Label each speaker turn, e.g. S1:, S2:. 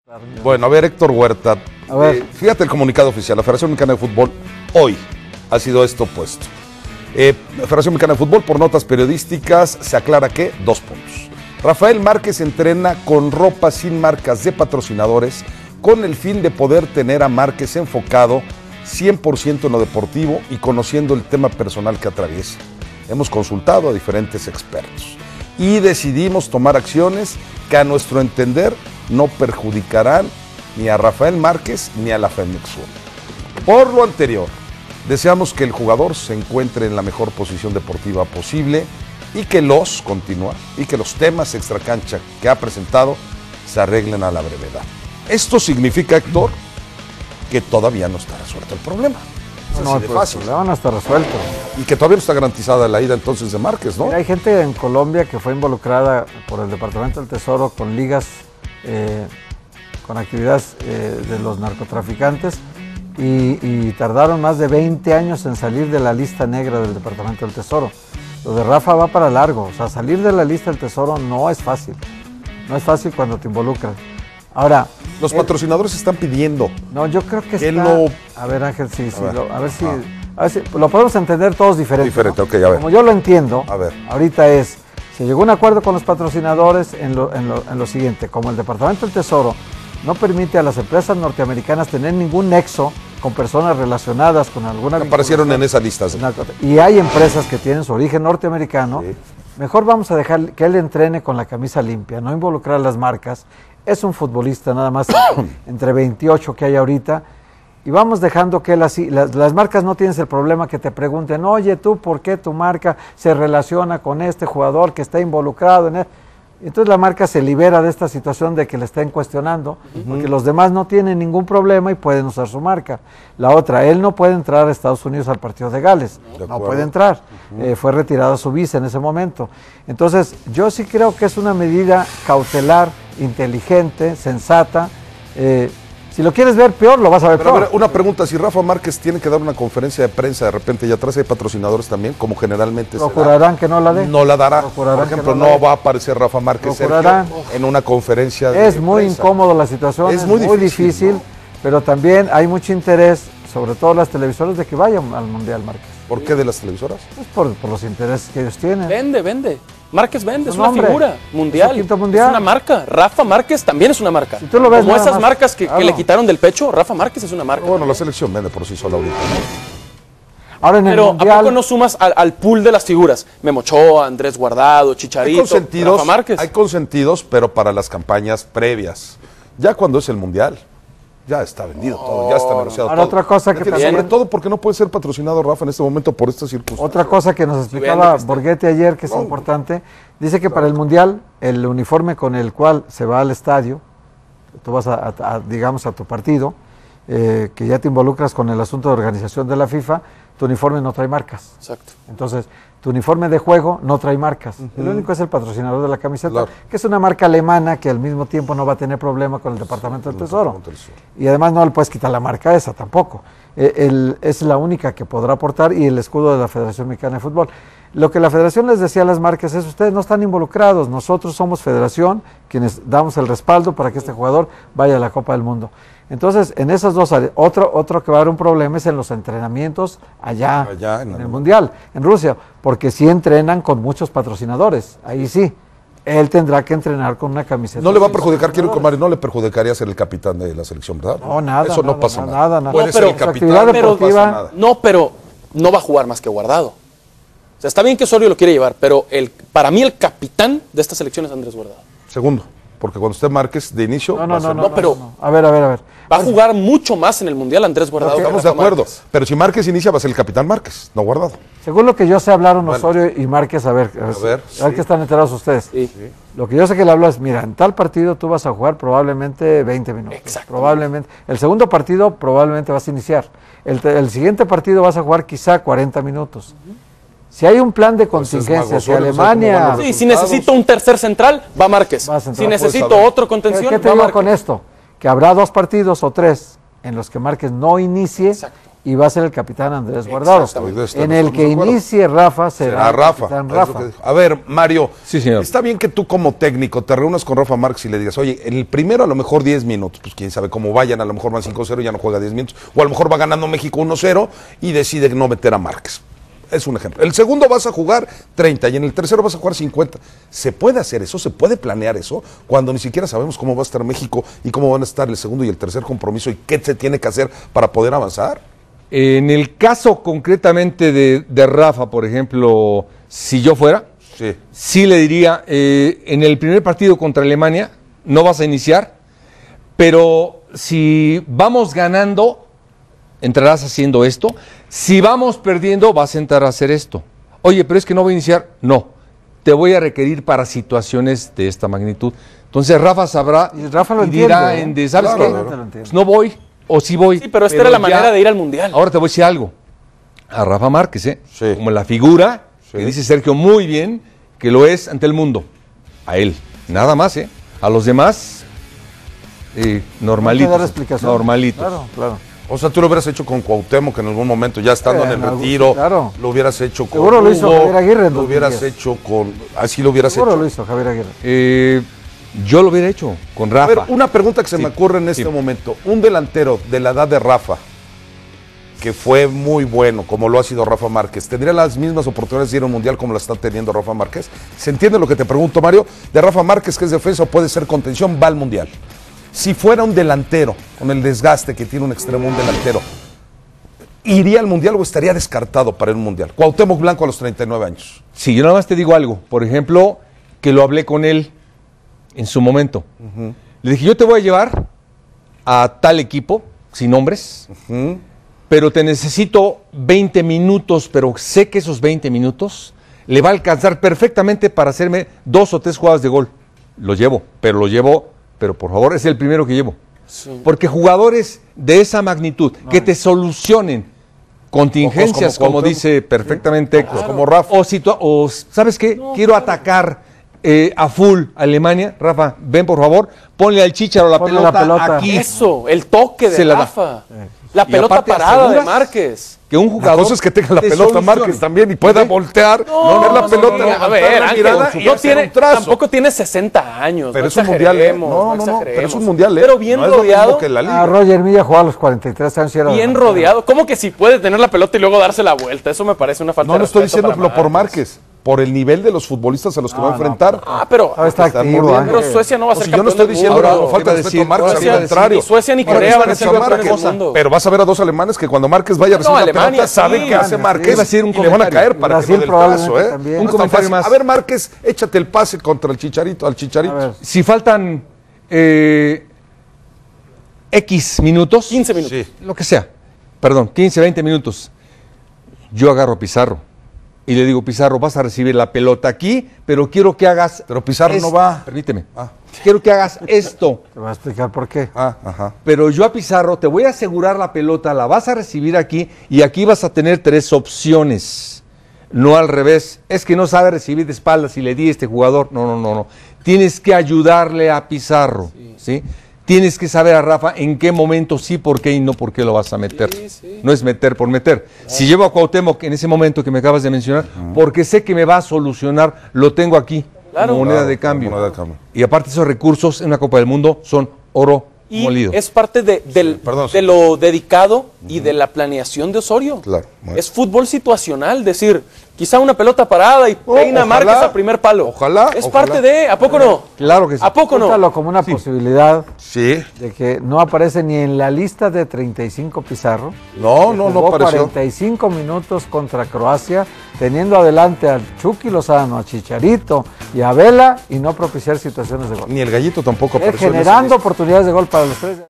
S1: Bueno, a ver, Héctor Huerta, fíjate el comunicado oficial. La Federación Mexicana de Fútbol hoy ha sido esto puesto. La Federación Mexicana de Fútbol, por notas periodísticas, se aclara que 2 puntos. Rafael Márquez entrena con ropa sin marcas de patrocinadores con el fin de poder tener a Márquez enfocado 100% en lo deportivo y conociendo el tema personal que atraviesa. Hemos consultado a diferentes expertos y decidimos tomar acciones que a nuestro entender no perjudicarán ni a Rafael Márquez ni a la Femex 1. Por lo anterior, deseamos que el jugador se encuentre en la mejor posición deportiva posible y que los temas extracancha que ha presentado se arreglen a la brevedad. Esto significa, Héctor, que todavía no está resuelto el problema.
S2: No, el problema no está resuelto.
S1: Y que todavía no está garantizada la ida entonces de Márquez, ¿no?
S2: Mira, hay gente en Colombia que fue involucrada por el Departamento del Tesoro con ligas, con actividades de los narcotraficantes y tardaron más de 20 años en salir de la lista negra del Departamento del Tesoro. Lo de Rafa va para largo, o sea, salir de la lista del Tesoro no es fácil. No es fácil cuando te involucras. Ahora,
S1: los patrocinadores están pidiendo.
S2: No, yo creo que
S1: él
S2: está...
S1: no...
S2: A ver, Ángel, a ver si lo podemos entender todos diferente.
S1: Diferente,
S2: ¿no?
S1: ok, a ver.
S2: Como yo lo entiendo,
S1: a ver.
S2: Ahorita se llegó a un acuerdo con los patrocinadores en lo siguiente. Como el Departamento del Tesoro no permite a las empresas norteamericanas tener ningún nexo con personas relacionadas con alguna...
S1: Aparecieron en esa lista. ¿Sí?
S2: Y hay empresas que tienen su origen norteamericano. Sí. Mejor vamos a dejar que él entrene con la camisa limpia, no involucrar las marcas. Es un futbolista nada más entre 28 que hay ahorita. Y vamos dejando que él así, las marcas no tienes el problema que te pregunten, oye, tú, ¿por qué tu marca se relaciona con este jugador que está involucrado en él? Entonces la marca se libera de esta situación de que le estén cuestionando, porque los demás no tienen ningún problema y pueden usar su marca. La otra, él no puede entrar a Estados Unidos al partido de Gales, no puede entrar, fue retirado su visa en ese momento. Entonces yo sí creo que es una medida cautelar, inteligente, sensata. Si lo quieres ver peor, lo vas a ver peor.
S1: A ver, una pregunta, si Rafa Márquez tiene que dar una conferencia de prensa de repente y atrás hay patrocinadores también, como generalmente
S2: procurarán que no la dé.
S1: No la dará. Por ejemplo, no va a aparecer Rafa Márquez en una conferencia de
S2: prensa. Es muy incómodo la situación, es muy difícil, ¿no? Pero también hay mucho interés, sobre todo las televisoras, de que vayan al Mundial Márquez.
S1: ¿Por qué de las televisoras?
S2: Pues por los intereses que ellos tienen.
S3: Vende. Márquez vende, es una figura mundial, es una marca. Rafa Márquez también es una marca.
S2: Si tú lo ves,
S3: como esas marcas que le quitaron del pecho, Rafa Márquez es una marca.
S1: Pero bueno, la selección vende por sí sola ahorita.
S2: Ahora en el mundial,
S3: ¿a poco no sumas al pool de las figuras? Memo Ochoa, Andrés Guardado, Chicharito, Rafa Márquez.
S1: Hay consentidos, pero para las campañas previas. Ya cuando es el mundial, ya está vendido todo, ya está negociado todo.
S2: Otra cosa que
S1: también, sobre todo porque no puede ser patrocinado Rafa en este momento por estas circunstancias.
S2: Otra cosa que nos explicaba Borghetti ayer, que es importante, dice que para el mundial, el uniforme con el cual se va al estadio, tú vas digamos a tu partido, que ya te involucras con el asunto de organización de la FIFA, tu uniforme no trae marcas.
S3: Exacto.
S2: Entonces, tu uniforme de juego no trae marcas. El único es el patrocinador de la camiseta, que es una marca alemana que al mismo tiempo no va a tener problema con el Departamento del Tesoro. Y además no le puedes quitar la marca esa tampoco. Es la única que podrá aportar y el escudo de la Federación Mexicana de Fútbol. Lo que la Federación les decía a las marcas es, ustedes no están involucrados, nosotros somos Federación, quienes damos el respaldo para que este jugador vaya a la Copa del Mundo. Entonces, en esas dos áreas, otro que va a haber un problema es en los entrenamientos allá en el Mundial, en Rusia, porque sí entrenan con muchos patrocinadores, ahí sí. Él tendrá que entrenar con una camiseta.
S1: No le va a perjudicar, quiero Comari, no le perjudicaría ser el capitán de la selección, ¿verdad?
S2: No, nada.
S1: Eso no pasa nada.
S2: Puede
S1: ser el capitán,
S2: deportiva,
S3: pero no va a jugar más que Guardado. O sea, está bien que Osorio lo quiere llevar, pero para mí el capitán de esta selección es Andrés Guardado.
S1: Segundo, porque cuando usted Márquez de inicio...
S2: No. A ver.
S3: Va a jugar mucho más en el Mundial Andrés Guardado.
S1: Estamos de acuerdo, pero si Márquez inicia va a ser el capitán Márquez, no Guardado.
S2: Según lo que yo sé, hablaron Osorio y Márquez, a ver que están enterados ustedes. Sí. Lo que yo sé que le hablo es, mira, en tal partido tú vas a jugar probablemente 20 minutos.
S3: Exacto.
S2: Probablemente. El segundo partido probablemente vas a iniciar. El siguiente partido vas a jugar quizá 40 minutos. Si hay un plan de contingencia, si Alemania...
S3: Sí, si necesito un tercer central, va Márquez. Si necesito otro contención,
S2: ¿Qué te digo con esto? Que habrá 2 partidos o 3 en los que Márquez no inicie y va a ser el capitán Andrés Guardado.
S1: Exactamente.
S2: En el que inicie Rafa será
S1: Rafa.
S2: capitán Rafa.
S1: A ver, Mario,
S4: Sí, señor.
S1: está bien que tú como técnico te reúnas con Rafa Márquez y le digas, oye, en el primero a lo mejor 10 minutos, pues quién sabe cómo vayan, a lo mejor van 5-0 y ya no juega 10 minutos, o a lo mejor va ganando México 1-0 y decide no meter a Márquez. Es un ejemplo. El segundo vas a jugar 30 y en el tercero vas a jugar 50. ¿Se puede hacer eso? ¿Se puede planear eso? Cuando ni siquiera sabemos cómo va a estar México y cómo van a estar el segundo y el tercer compromiso y qué se tiene que hacer para poder avanzar.
S4: En el caso concretamente de Rafa, por ejemplo, si yo fuera, sí le diría, en el primer partido contra Alemania no vas a iniciar, pero si vamos ganando, entrarás haciendo esto. Si vamos perdiendo, vas a entrar a hacer esto. Oye, pero es que no voy a iniciar. No, te voy a requerir para situaciones de esta magnitud. Entonces Rafa sabrá
S2: Y Rafa lo
S4: y dirá,
S2: entiende,
S4: ¿sabes qué?
S2: Claro.
S4: Pues no voy, o sí voy.
S3: Sí, pero esta era la manera de ir al Mundial.
S4: Ahora te voy a decir algo. A Rafa Márquez,
S1: Sí.
S4: como la figura, que dice Sergio muy bien, que lo es ante el mundo. A él, nada más, A los demás, normalitos.
S2: No te da explicación.
S4: Normalitos.
S2: Claro, claro.
S1: O sea, tú lo hubieras hecho con Cuauhtémoc en algún momento, ya estando en el
S2: algún-
S1: retiro.
S2: claro.
S1: Lo hubieras hecho con
S2: Seguro lo hizo
S1: Hugo,
S2: Javier Aguirre en
S1: lo hubieras
S2: 2010.
S1: hecho con... Así lo hubieras
S2: Seguro
S1: hecho.
S2: lo hizo Javier Aguirre.
S4: Yo lo hubiera hecho con
S1: A ver,
S4: Rafa.
S1: una pregunta que se me ocurre en este momento. Un delantero de la edad de Rafa, que fue muy bueno, como lo ha sido Rafa Márquez, ¿tendría las mismas oportunidades de ir a un mundial como la está teniendo Rafa Márquez? ¿Se entiende lo que te pregunto, Mario? De Rafa Márquez, que es defensa o puede ser contención, va al mundial. Si fuera un delantero, con el desgaste que tiene un extremo, un delantero, ¿iría al mundial o estaría descartado para ir al mundial? Cuauhtémoc Blanco a los 39 años.
S4: Sí, yo nada más te digo algo. Por ejemplo, que lo hablé con él en su momento. Le dije, yo te voy a llevar a tal equipo, sin nombres, pero te necesito 20 minutos, pero sé que esos 20 minutos le va a alcanzar perfectamente para hacerme 2 o 3 jugadas de gol. Lo llevo, pero por favor, es el primero que llevo. Sí. Porque jugadores de esa magnitud, que te solucionen contingencias, como dice perfectamente Héctor,
S1: como Rafa.
S4: O ¿sabes qué? Quiero atacar a full Alemania. Rafa, ven por favor, ponle al Chícharo la pelota aquí.
S3: Eso, el toque de Rafa. La
S4: Y
S3: pelota
S4: aparte
S3: parada de
S4: aseguras
S3: Márquez.
S4: Que un
S1: La
S4: jugador
S1: cosa es que tenga la
S4: te
S1: pelota
S4: solucione.
S1: Márquez también y pueda voltear, ver la pelota,
S3: A ver,
S1: la
S3: Ángel,
S1: mirada y hacer un trazo.
S3: tampoco tiene 60 años.
S1: Pero
S3: no
S1: es un mundial,
S3: exageremos,
S1: no, pero es
S3: exageremos.
S1: un mundial,
S3: Pero bien
S1: no es lo mismo
S3: rodeado.
S1: que la liga.
S2: Roger Milla jugó a los 43 años y era
S3: Bien
S2: delantero.
S3: rodeado. ¿Cómo que si puede tener la pelota y luego darse la vuelta? Eso me parece una falta
S1: No
S3: de
S1: lo estoy
S3: respeto
S1: diciendo
S3: para
S1: por Márquez, por el nivel de los futbolistas a los que va a enfrentar.
S3: Pero
S2: Ahora está
S1: Están
S2: activo,
S1: mordiendo.
S3: pero Suecia no va a
S1: O
S3: ser
S1: sea, yo no
S3: campeón
S1: estoy
S3: del
S1: diciendo
S3: mundo.
S1: por falta de respeto a Márquez,
S3: Suecia-
S1: al contrario.
S3: ni Suecia ni
S1: Por
S3: Corea van a
S1: respeto
S3: ser
S1: a
S3: campeones
S1: Márquez.
S3: del mundo.
S1: Pero vas a ver a dos alemanes que cuando Márquez vaya a recibir la
S3: Alemania,
S1: pelota, saben
S3: sí,
S1: qué hace
S2: Alemania,
S1: Márquez
S4: iba a decir un
S1: y le van a
S4: comentario.
S1: caer para que
S2: Brasil
S1: no dé el paso,
S2: probablemente también.
S1: No
S2: Un
S1: está
S4: comentario
S1: fácil.
S4: más.
S1: A ver, Márquez, échate el pase contra el Chicharito, al Chicharito.
S2: A ver.
S4: Si faltan X minutos,
S3: 15 minutos.
S1: Sí.
S4: lo que sea, perdón, 15, 20 minutos, yo agarro a Pizarro y le digo, Pizarro, vas a recibir la pelota aquí, pero quiero que hagas...
S1: Pero Pizarro no va.
S4: Permíteme. Quiero que hagas esto.
S2: Te voy a explicar por qué.
S1: Ajá.
S4: Pero yo a Pizarro te voy a asegurar la pelota, la vas a recibir aquí y aquí vas a tener 3 opciones. No al revés. Es que no sabe recibir de espaldas y le di a este jugador. No. Tienes que ayudarle a Pizarro. ¿Sí? Tienes que saber a Rafa en qué momento sí, por qué y no por qué lo vas a meter.
S3: Sí.
S4: No es meter por meter. Si llevo a Cuauhtémoc en ese momento que me acabas de mencionar, porque sé que me va a solucionar, lo tengo aquí.
S3: Claro.
S4: Como moneda
S1: Claro,
S4: de cambio.
S1: como moneda de cambio.
S4: Y aparte esos recursos en una Copa del Mundo son oro
S3: Y
S4: molido.
S3: es parte
S1: perdón,
S3: de lo dedicado y de la planeación de Osorio.
S1: Claro.
S3: Es fútbol situacional, decir, quizá una pelota parada y peina
S1: ojalá,
S3: Márquez a primer palo.
S1: ojalá,
S3: Es
S1: ojalá.
S3: parte de, ¿a poco no?
S4: Claro que sí.
S3: ¿A poco no?
S2: Apúntalo como una posibilidad
S1: Sí.
S2: de que no aparece ni en la lista de 35 Pizarro.
S1: No
S2: Jugó
S1: apareció.
S2: 45 minutos contra Croacia, teniendo adelante al Chucky Lozano, a Chicharito y a Vela y no propiciar situaciones de gol.
S1: Ni el Gallito tampoco
S2: Él
S1: apareció. en esa
S2: generando
S1: lista.
S2: oportunidades de gol para los tres.